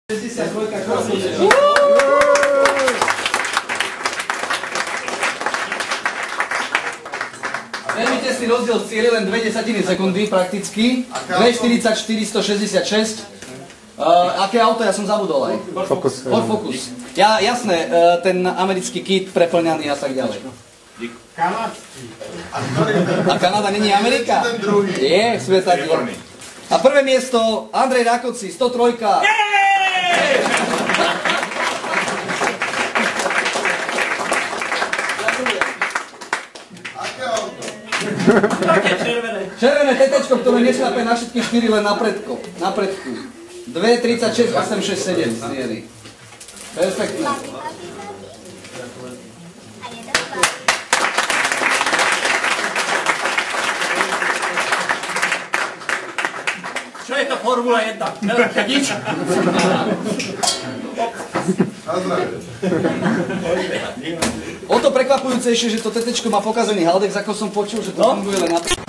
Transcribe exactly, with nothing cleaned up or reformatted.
šesťdesiatdva krásne. Veľmi tesný rozdiel v cieli, len dve desatiny sekundy prakticky. dve štyridsaťštyri stošesťdesiatšesť. Uh, aké auto? Ja som zabudol aj. Focus. Ford Focus. Ja, jasné, uh, ten americký kit preplňaný a tak ďalej. Kanadský. A Kanada není Amerika? Je, sme takí. A prvé miesto Andrej Rakoci, sto tri. Červené tetečko, ktoré nešlape na všetky štyri, len na predku. Na predku. dve tridsaťšesť osem šesť sedem sniery. Perfektné. Čo je to Formula jedna? Nič? O to prekvapujúcejšie, že to tetečko má pokazený haldex, ako som počul, že to funguje len na...